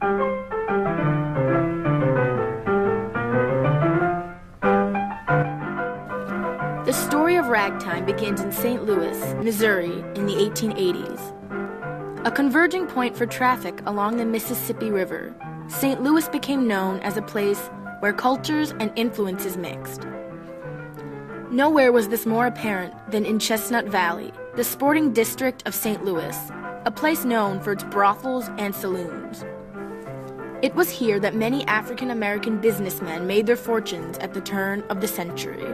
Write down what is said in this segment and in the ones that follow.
The story of ragtime begins in St. Louis, Missouri, in the 1880s. A converging point for traffic along the Mississippi River, St. Louis became known as a place where cultures and influences mixed. Nowhere was this more apparent than in Chestnut Valley, the sporting district of St. Louis, a place known for its brothels and saloons. It was here that many African American businessmen made their fortunes at the turn of the century.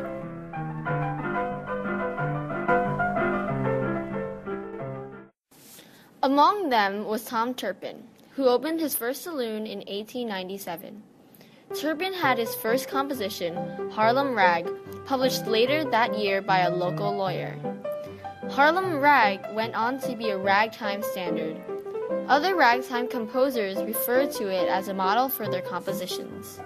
Among them was Tom Turpin, who opened his first saloon in 1897. Turpin had his first composition, Harlem Rag, published later that year by a local lawyer. Harlem Rag went on to be a ragtime standard. Other ragtime composers referred to it as a model for their compositions.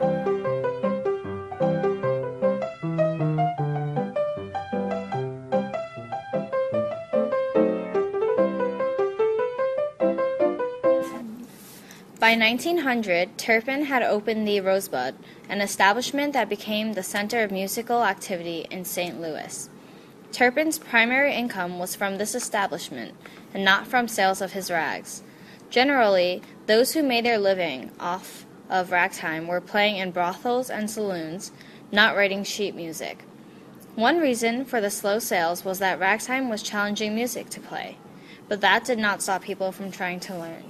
By 1900, Turpin had opened the Rosebud, an establishment that became the center of musical activity in St. Louis. Turpin's primary income was from this establishment, and not from sales of his rags. Generally, those who made their living off of ragtime were playing in brothels and saloons, not writing sheet music. One reason for the slow sales was that ragtime was challenging music to play, but that did not stop people from trying to learn.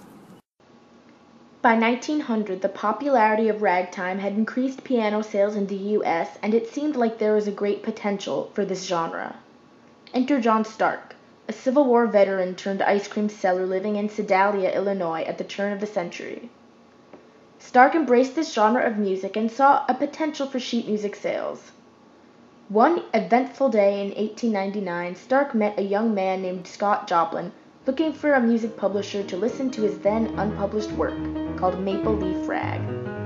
By 1900, the popularity of ragtime had increased piano sales in the U.S., and it seemed like there was a great potential for this genre. Enter John Stark, a Civil War veteran turned ice cream seller living in Sedalia, Illinois at the turn of the century. Stark embraced this genre of music and saw a potential for sheet music sales. One eventful day in 1899, Stark met a young man named Scott Joplin, looking for a music publisher to listen to his then unpublished work, called Maple Leaf Rag.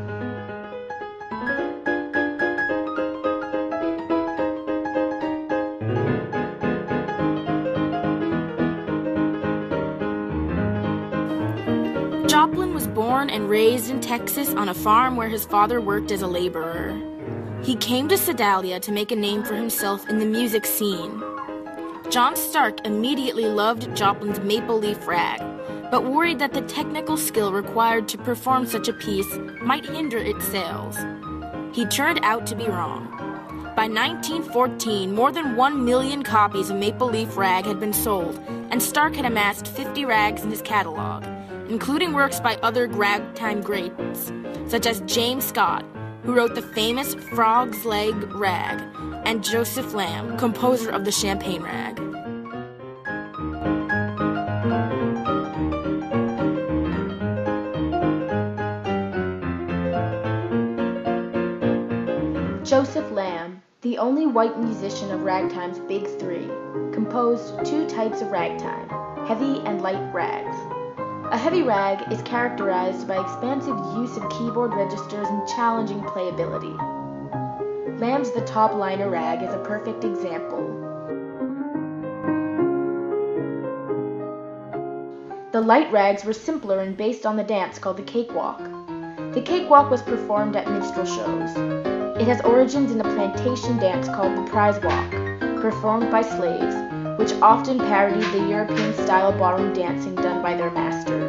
Joplin was born and raised in Texas on a farm where his father worked as a laborer. He came to Sedalia to make a name for himself in the music scene. John Stark immediately loved Joplin's Maple Leaf Rag, but worried that the technical skill required to perform such a piece might hinder its sales. He turned out to be wrong. By 1914, more than 1 million copies of Maple Leaf Rag had been sold, and Stark had amassed 50 rags in his catalog, including works by other ragtime greats, such as James Scott, who wrote the famous Frog's Leg Rag, and Joseph Lamb, composer of the Champagne Rag. Joseph Lamb, the only white musician of ragtime's big three, composed two types of ragtime, heavy and light rags. A heavy rag is characterized by expansive use of keyboard registers and challenging playability. Lamb's The Top Liner Rag is a perfect example. The light rags were simpler and based on the dance called the cakewalk. The cakewalk was performed at minstrel shows. It has origins in a plantation dance called the prize walk, performed by slaves, which often parodied the European-style ballroom dancing done by their masters.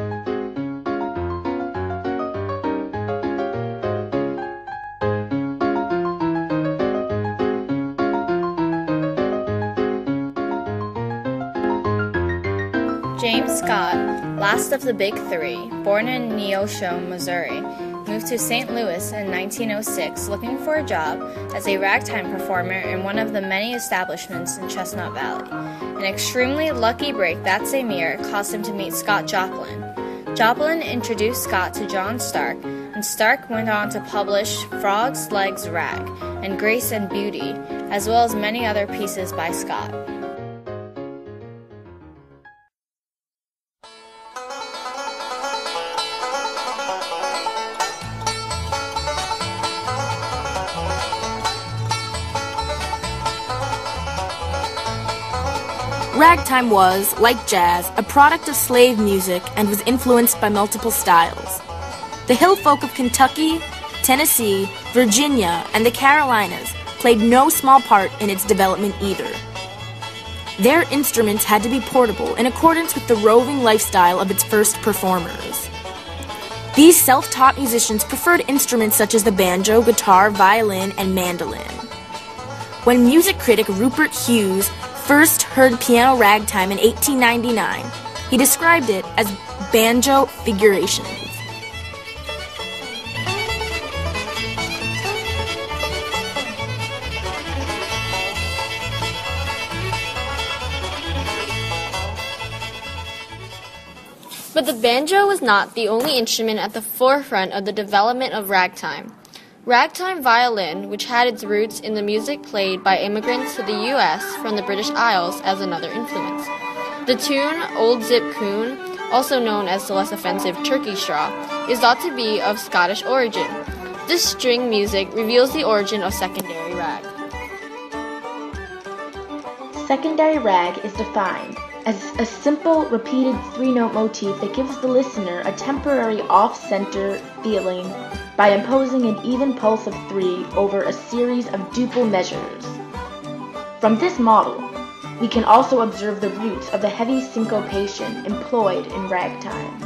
James Scott, last of the Big Three, born in Neosho, Missouri, moved to St. Louis in 1906 looking for a job as a ragtime performer in one of the many establishments in Chestnut Valley. An extremely lucky break that same year caused him to meet Scott Joplin. Joplin introduced Scott to John Stark, and Stark went on to publish Frog's Legs Rag and Grace and Beauty, as well as many other pieces by Scott. Ragtime was, like jazz, a product of slave music and was influenced by multiple styles. The hill folk of Kentucky, Tennessee, Virginia, and the Carolinas played no small part in its development either. Their instruments had to be portable in accordance with the roving lifestyle of its first performers. These self-taught musicians preferred instruments such as the banjo, guitar, violin, and mandolin. When music critic Rupert Hughes first heard piano ragtime in 1899, he described it as banjo figurations. But the banjo was not the only instrument at the forefront of the development of ragtime. Ragtime violin, which had its roots in the music played by immigrants to the U.S. from the British Isles, as another influence. The tune Old Zip Coon, also known as the less offensive Turkey Straw, is thought to be of Scottish origin. This string music reveals the origin of secondary rag. Secondary rag is defined as a simple, repeated three-note motif that gives the listener a temporary off-center feeling by imposing an even pulse of 3 over a series of duple measures. From this model, we can also observe the roots of the heavy syncopation employed in ragtime.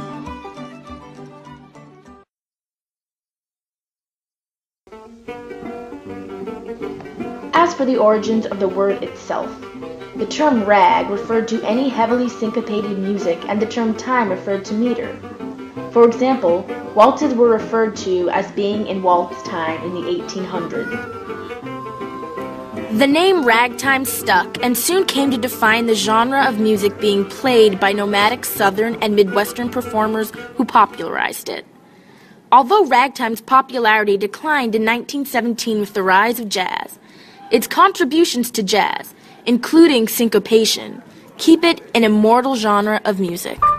As for the origins of the word itself, the term rag referred to any heavily syncopated music and the term time referred to meter. For example, waltzes were referred to as being in waltz time in the 1800s. The name ragtime stuck and soon came to define the genre of music being played by nomadic Southern and Midwestern performers who popularized it. Although ragtime's popularity declined in 1917 with the rise of jazz, its contributions to jazz, including syncopation, keep it an immortal genre of music.